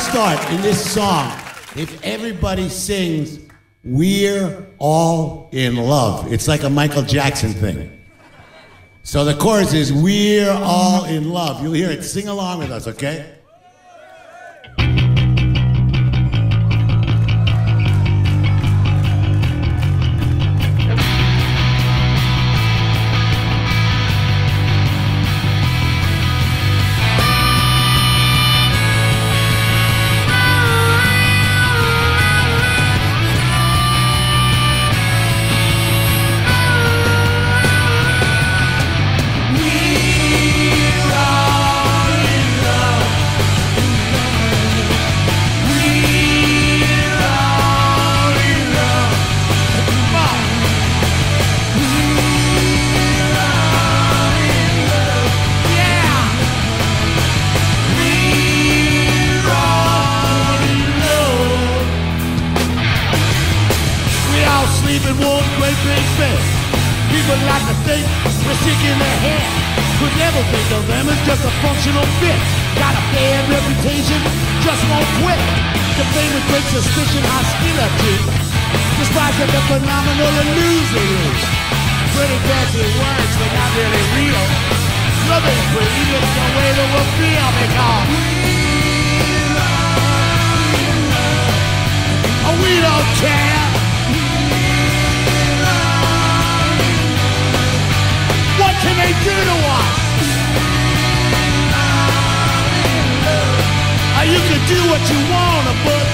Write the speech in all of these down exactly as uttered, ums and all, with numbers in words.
start in this song if everybody sings "We're All in Love." It's like a Michael Jackson thing. So the chorus is "We're all in love." You'll hear it. Sing along with us, okay? In one great big bed. People like to think we're sick in their head. Could never think of them as just a functional fit. Got a bad reputation, just won't quit. The thing with great suspicion, hostility. Despite that they're phenomenal and losers. Pretty fancy words, but not really real. Love ain't pretty, it's the way that we'll feel because oh, we don't care. What can they do to us? Oh, you can do what you want, but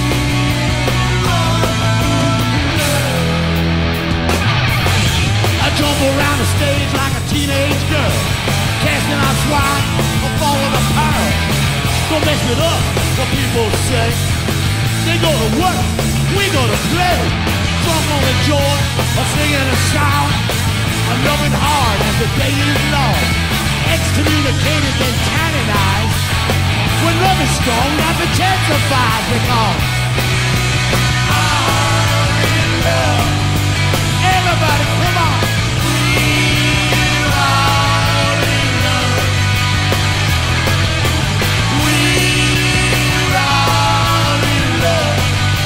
I jump around the stage like a teenage girl, casting out swine or falling apart. Don't mess it up, what people say. They go to work, we go to play. Drunk on the joy of singing a song. I'm loving hard as the day is long. Excommunicated and canonized. When love is strong, not the chance of five because I'm in love. Everybody, come on. We're all in love. We're all in love.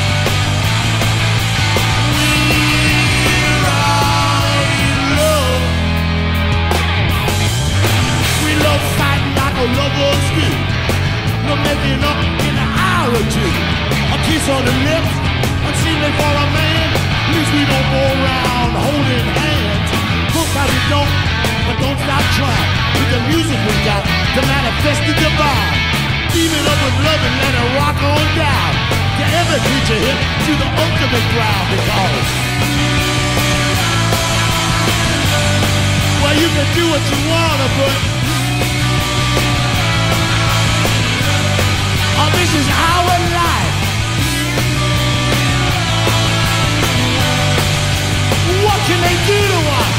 We're all in love. We love fighting like a lovers do. No making up in an hour or two. A kiss on the lips, unseemly for a man. At least we don't go around holding hands. Look how we don't, but don't stop trying. With the music we got to manifest the divine. Beam it up with love and let it rock on down. To every creature hit to the ultimate ground because well, you can do what you wanna, but oh, this is our life. What can they do to us?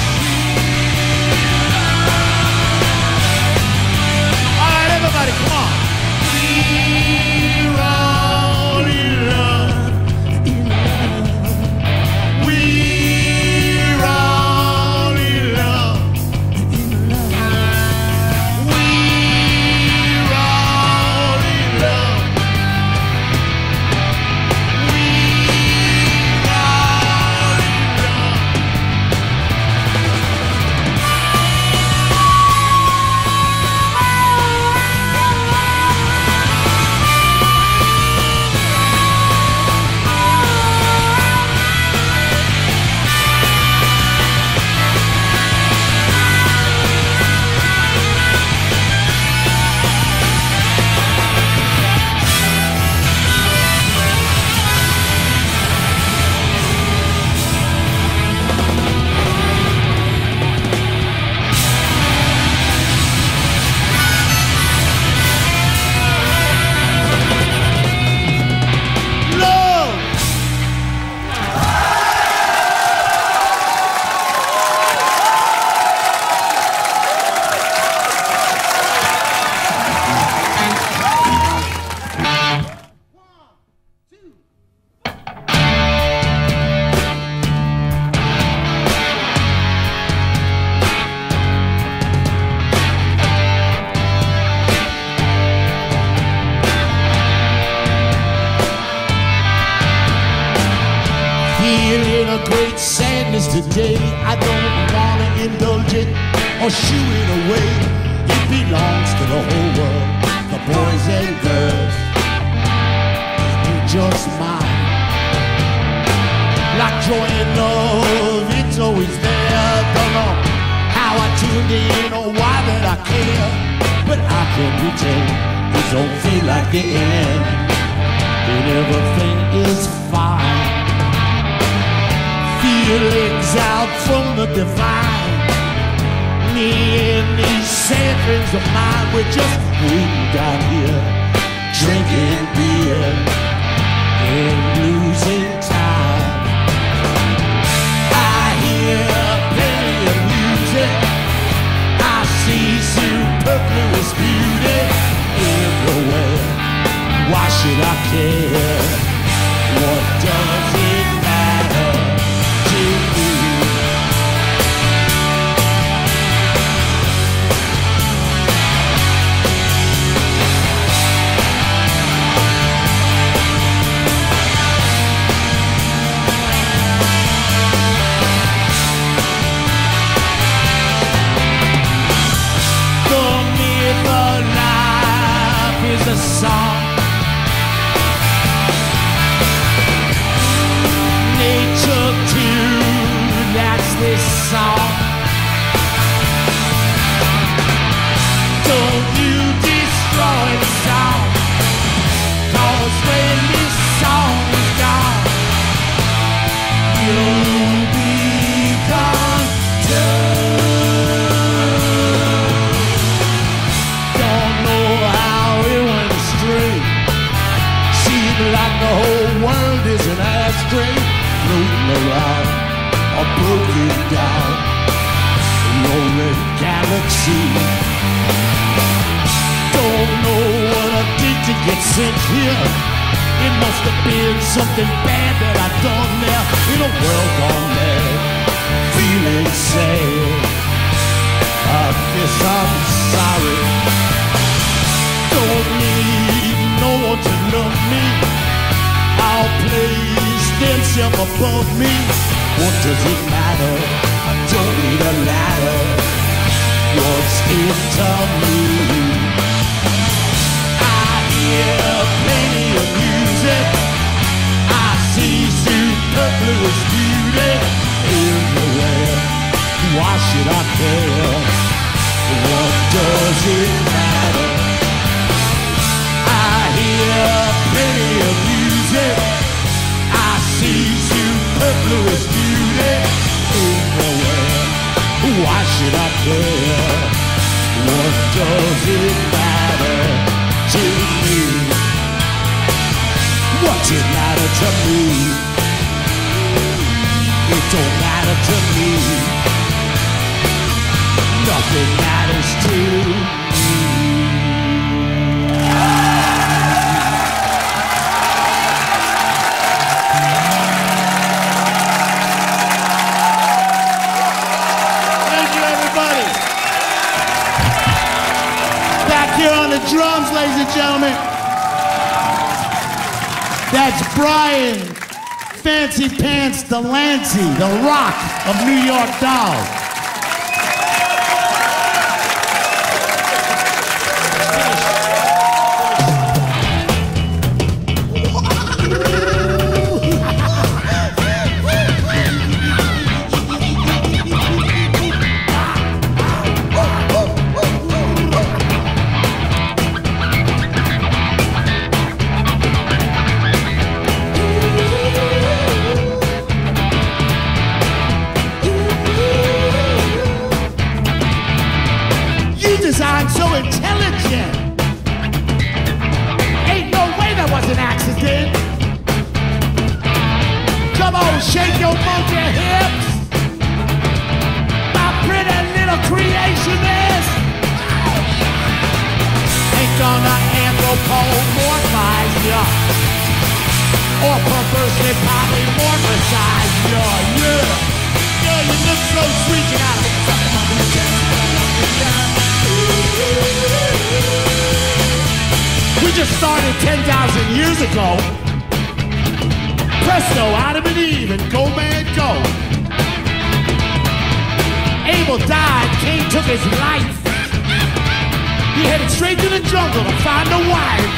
All right, everybody, come on. We're all in love. We're all in love. a great sadness today. I don't wanna indulge it or shoo it away. It belongs to the whole world, the boys and girls, ain't just mine. Like joy and love, it's always there. Don't know how I tuned in or why that I care, but I can't pretend it don't feel like the end, and everything is fine. Feelings out from the divine. Me and these sad friends of mine, we're just waiting down here, drinking beer and losing time. I hear plenty of music, I see superfluous beauty everywhere. Why should I care? What does it matter to me? The myth of life is a song. Nature too, that's this song. Don't you destroy the song, 'cause when this song is gone, you'll become done. Don't know how it went astray. Seems like the whole world is an ashtray, floating around or broken down a lonely galaxy. Don't know what I did to get sent here. It must have been something bad that I've done there. In a world gone mad, feeling sad, I guess I'm sorry. Don't need no one to love me. I'll place themselves above me. What does it matter? I don't need a ladder. What's into me? I hear plenty of music, I see superfluous beauty everywhere. Why should I care? What does it matter? I hear plenty of music, I see superfluous beauty everywhere. Why should I care? What does it matter to me? What's it matter to me? It don't matter to me. Nothing matters to me. Here on the drums, ladies and gentlemen, that's Brian Fancy Pants Delancey, the Rock of New York Dolls. Designed so intelligent, ain't no way that was an accident. Come on, shake your monkey hips, my pretty little creationist. Ain't gonna anthropomorphize ya or perversely polymorphize ya. Yeah, yeah, you look so sweet, you gotta be something on your chest. We just started ten thousand years ago. Presto, Adam and Eve, and go man go. Abel died, Cain took his life. He headed straight to the jungle to find a wife.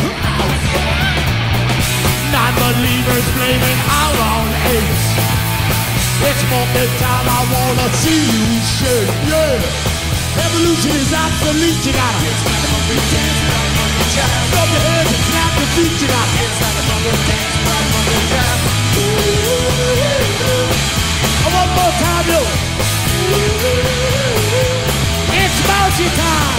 Non-believers blaming out on apes. It's monkey time, I wanna see you shake, yeah. Evolution is obsolete, you gotta dance like a monkey, dance like a monkey child. Rub your hands and snap your feet, you gotta dance like a monkey, dance like a monkey child. One more time, yo. It's bouncy time.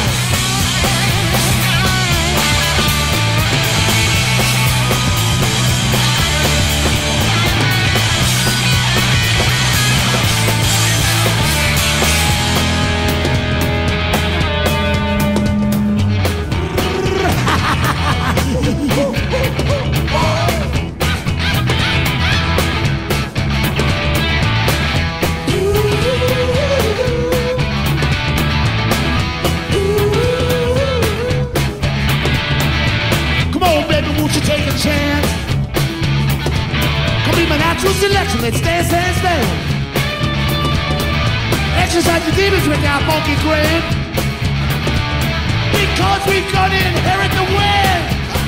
Selection, let's dance, dance, dance. Exercise your demons with our funky grin. Because we gonna inherit the win.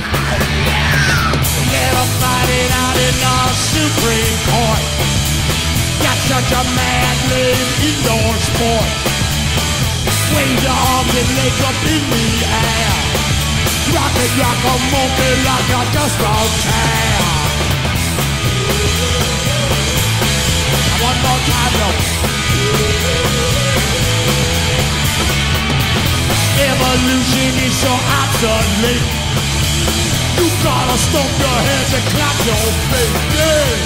Let us fight it out in our Supreme Court. Got such a mad live indoor sport. Wave your arms and legs up in the air. Rock it like a monkey, like a just don't care. One more time, yo. Evolution is so obsolete. You gotta stomp your hands and clap your feet, yeah.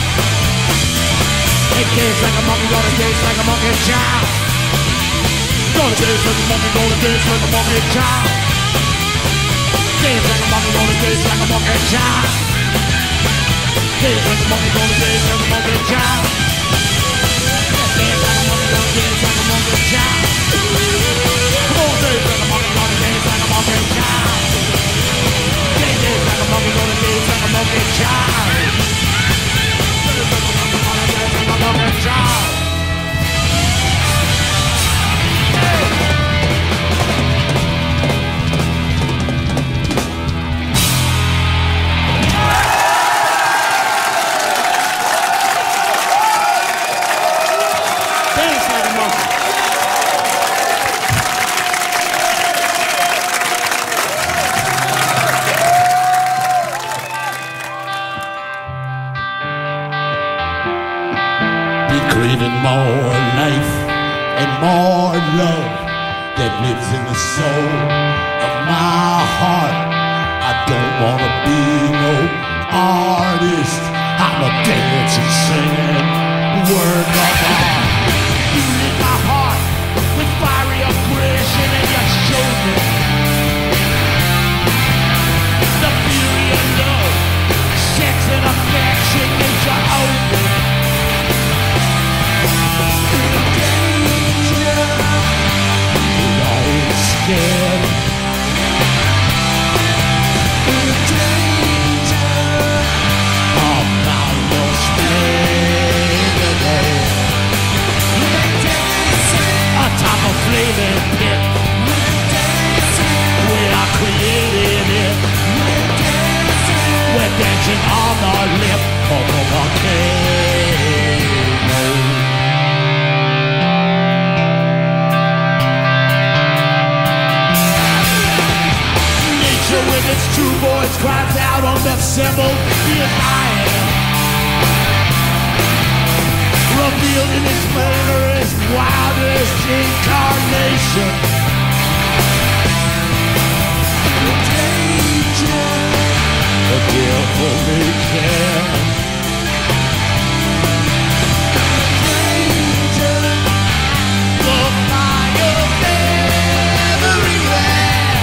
Hey, dance like a monkey, gonna dance like a monkey child. Gonna dance like a monkey, gonna dance like a monkey child. Dance like a monkey, gonna dance like a monkey child. Dance like a monkey, gonna dance like a monkey child. Dance like a monkey, gonna dance like a monkey child. Come on, dance like a monkey, gonna dance like a monkey child. Dance, dance like a monkey, gonna dance like a monkey child. Dance like a monkey, gonna dance like a monkey child. Craving more life and more love that lives in the soul of my heart. I don't wanna be no artist. I'm a dancing, singing word of art. You lit my heart with fiery aggression and you showed me the beauty of love, sex and affection that you owe me. Scared. Oh, now you're splendid. Atop a flaming pit, we are creating it. We're dancing on the lip of a volcano. With its two voice cries out on the symbol, here I am. Revealed in its murderous, wildest incarnation. Danger, the devil may care. Danger, the fire everywhere.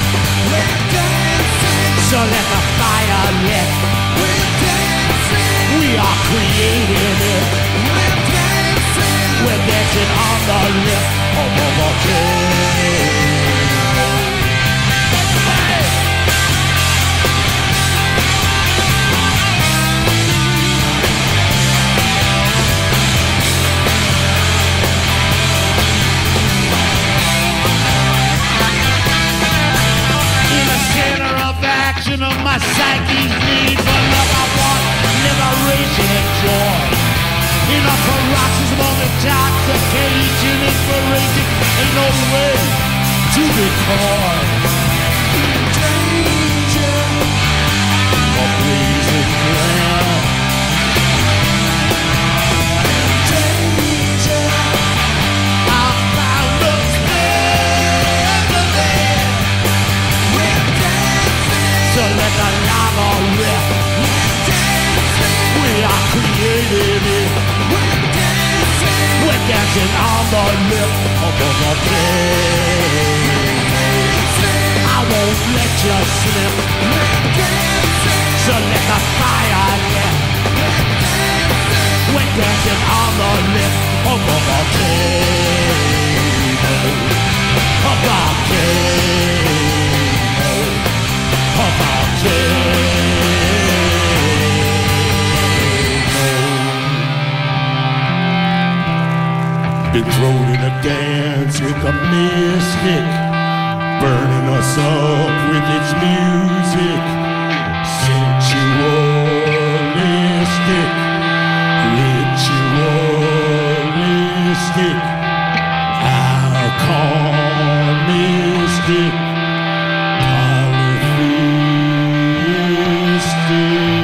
So let the fire lit. We're dancing. We are creating it. We're dancing. We're dancing on the lip of a volcano. Hey! intoxication, inspiration, ain't no way to be caught. Danger, a blazing glare. Danger, I found us there. We're dancing, so let the lava rip. We are created it. We're dancing, we're dancing on the lip of the flame. I won't let you slip. We're dancing, so let the fire lit. We're dancing on the lip of the flame. Of the flame. Of the flame. Been thrown in a dance with a mystic, burning us up with its music. Sensualistic, ritualistic, alchemic, polytheistic.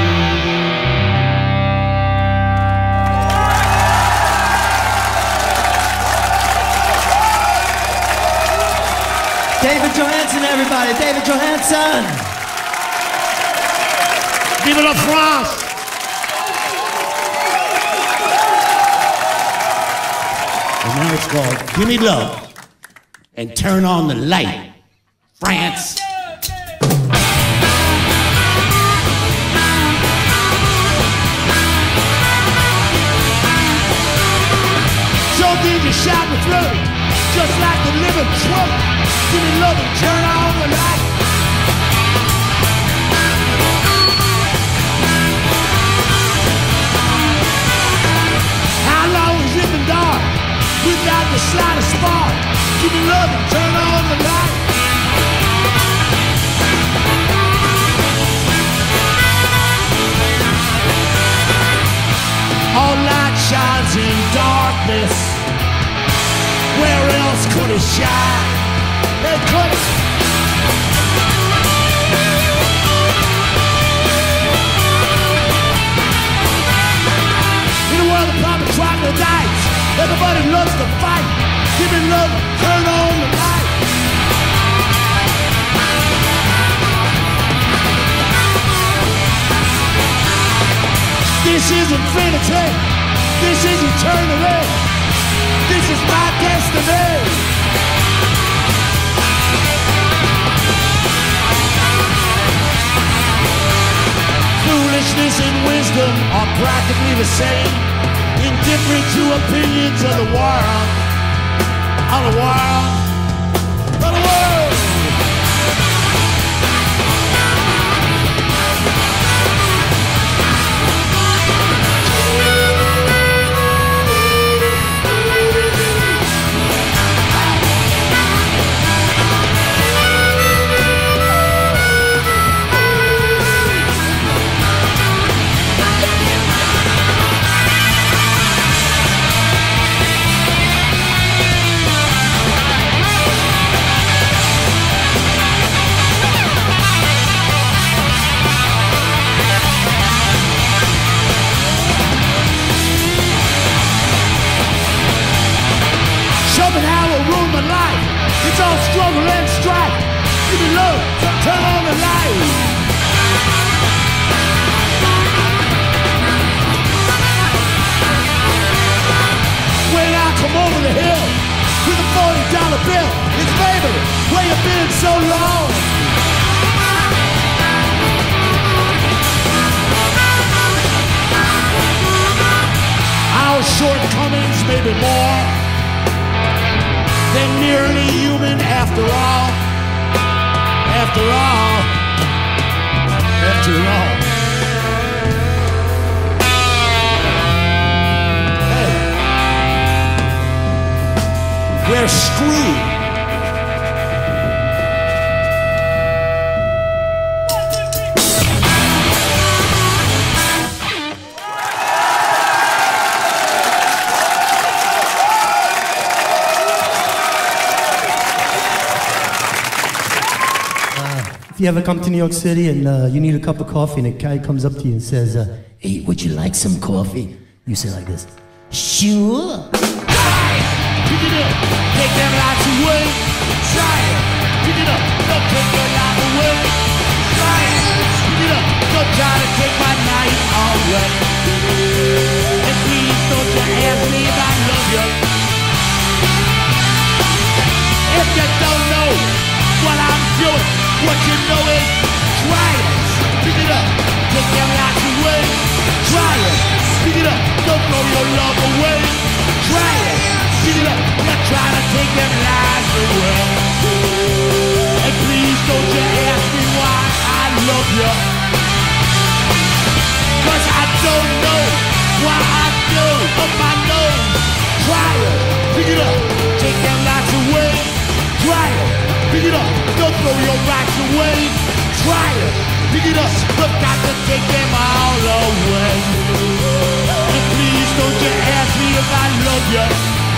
David Johansen, everybody. David Johansen. Vive la France. And now it's called Give Me Love and Turn on the Light. France. So did you shout and flurry, just like the living truck. Give me love and turn on the light. How long has it been dark without the slightest spark? Give me love and turn on the light. All light shines in darkness. Where else could it shine? It could. In a world of proper troglodytes, everybody loves to fight. Give me love, turn on the light. This is infinity. This is eternity. This is my destiny. Foolishness and wisdom are practically the same, indifferent to opinions of the world, of the world, of the world. Schopenhauer ruined my life. It's all struggle and strife. Give me love, turn on the light. When I come over the hill with a forty dollar bill, it's baby, where you been so long? Our shortcomings may be more than merely human after all. After all. After all. Hey. We're screwed. If you ever come to New York City and uh, you need a cup of coffee and a guy comes up to you and says, uh, hey, would you like some coffee? You say like this, sure. Pick it up, take them lights away. Try it. Pick it up, don't take your life away. Try it. Pick it up, don't try to take my night away. And please don't you ask me if I love you. If you don't know what I'm doing, what you know is try it. Pick it up, take them lights away. Try it. Pick it up, don't throw your love away. Try it. Pick it up, you're trying to take them lives away. And please don't you ask me why I love you. Cause I don't know why I do up my nose. Try it, pick it up, take them lights away. Try it, pick it up, don't throw your rights away. Try it, pick it up, but got to take them all away. And please don't you ask me if I love you.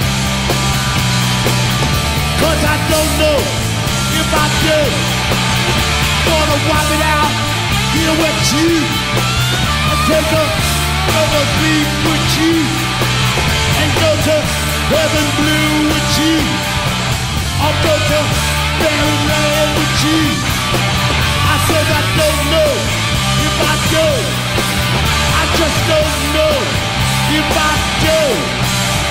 Cause I don't know if I do. Gonna wipe it out here with you and take a another sleep with you and go to heaven blue with you. I'll go to fairyland with you. I said I don't know if I do. I just don't know if I do.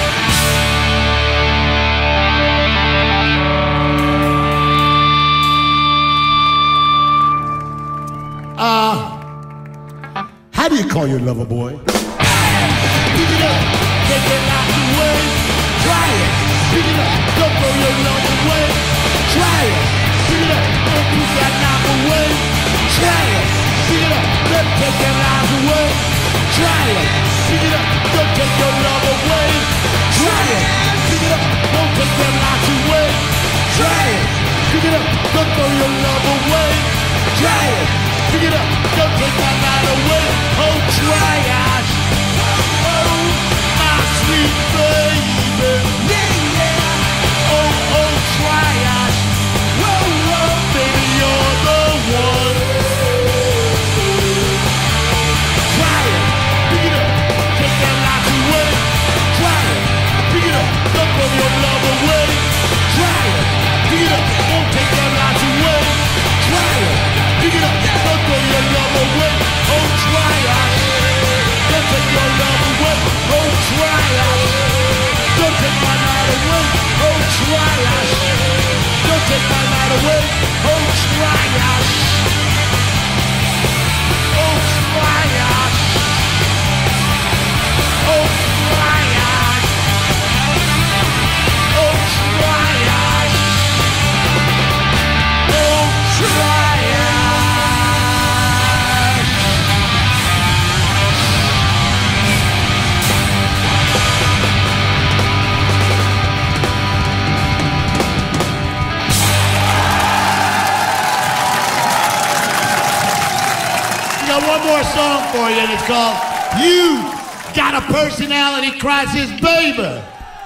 Uh, how do you call your lover boy? Pick it up, take it out the way. Try it. Pick it up, don't throw your love away. Try it. Pick it up, don't put that knife away. Try it. Pick it up, don't take their lives away. Try it. Pick it up, don't take your love away. Try it. Pick it up, don't take their lives away. Try it. Pick it up, don't throw your love away. Try it. Pick it up, don't take my night away. Oh, try it. Oh, my sweet baby. Yeah, yeah. Oh, oh, try it. Whoa, whoa, baby, you're the one. Try it. Pick it up, take that life away. Try it. Pick it up, don't throw your love away. Try it. Pick it up, don't take that life away. Try it. Pick it up, don't throw your love away. Oh, try it. Don't take your love away. Oh, try it. Don't take my night away. Oh, try it. Don't take my night away. Oh, try it. Oh, try it. Oh, try it. Oh, try it. Oh, try it. One more song for you, and it's called You Got a Personality Crisis, Baby.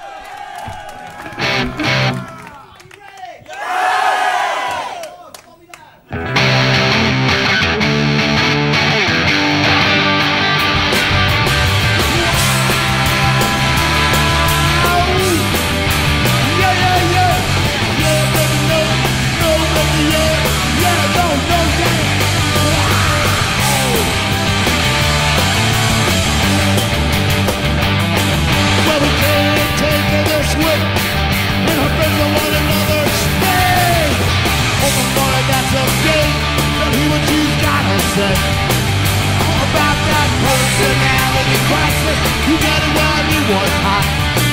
About that personality crisis, you got it while you was hot.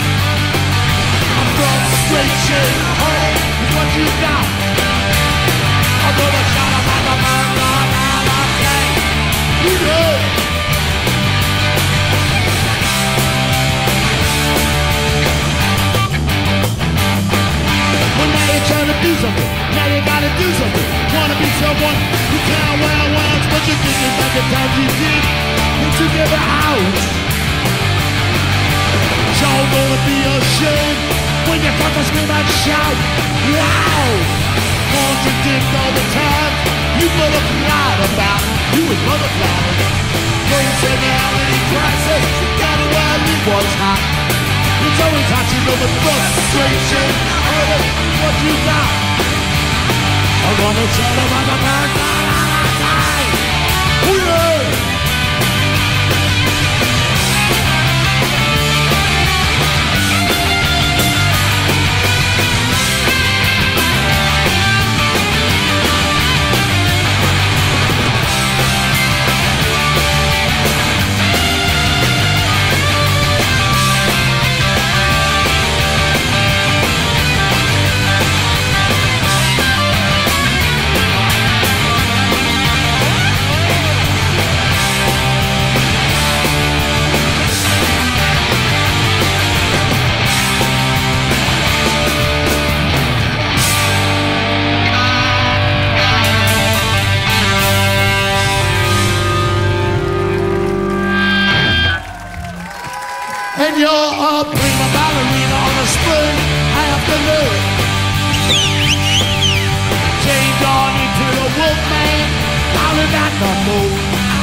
A frustration, heart is what you got. Although the shot of my mind on out of play, you know. Well, now you're trying to do something. Now you gotta do something. Wanna be someone who can't wear once, but you think it's like the times you did when you never out. Y'all gonna be ashamed when you fucking scream and shout. Wow! Contradict all the time. You mother flower. Personality crisis, got it while it was hot. It's always hot, you know, but frustration, oh, what you got. I'm gonna tell them I'm a personality. Oh yeah! And you're a prima ballerina on a spring afternoon. Change on into the wolfman, howling at the moon.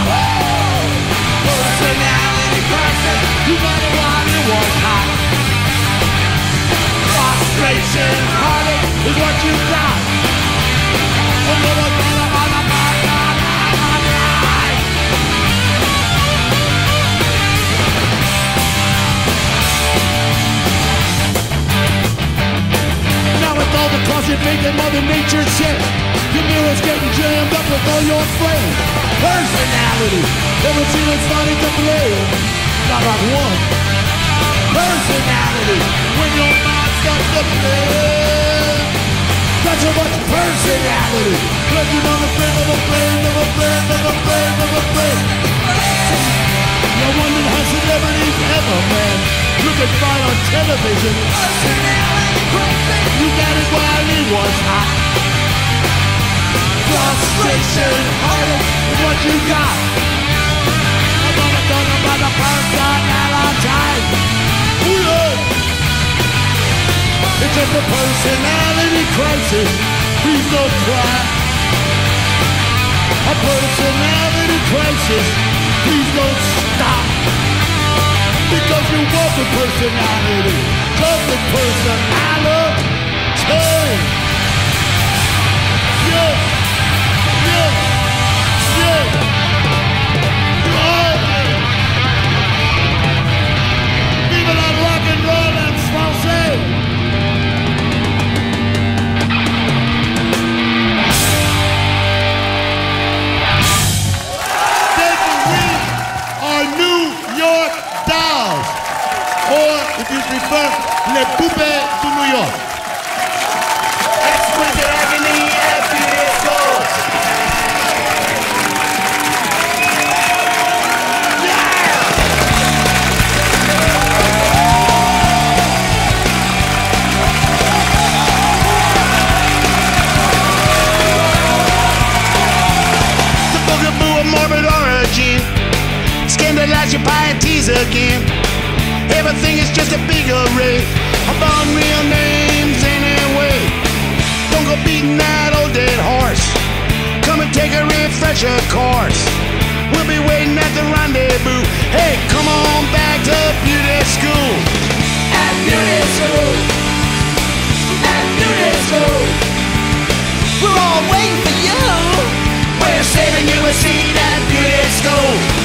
Personality crisis, you better while it was hot. Frustration, heartache is what you got. A little bit of on the all the cause you're making Mother Nature sick. Your mirror's getting jammed up with all your friends. Personality, ever seen it starting to play? Not like one. Personality, when your mind starts to play. Got so much personality, looking on the flame of a flame, of a flame, of a flame, of a flame. No wonder how celebrities ever, man, looking fine on television. Personality, crazy. You got it while it was hot. Frustration, heartache is what you got. I'm gonna talk about the personality. It's just a personality crisis. Please don't cry. A personality crisis. Please don't stop. Because you want the personality. Just the personality. Hey! Yeah! Yeah! Yeah! Oh! Vive la rock and roll and français! Then we are New York Dolls, or if you prefer, Les Poupées de New York. Exquisite agony and beautiful. The bugaboo of morbid origin, scandalize your pieties again. Everything is just a big array of unreal names anyway. Don't go beating that old dead horse. Come and take a refresher course. We'll be waiting at the rendezvous. Hey, come on back to beauty school. At beauty school. At beauty school. We're all waiting for you. We're saving you a seat at beauty school.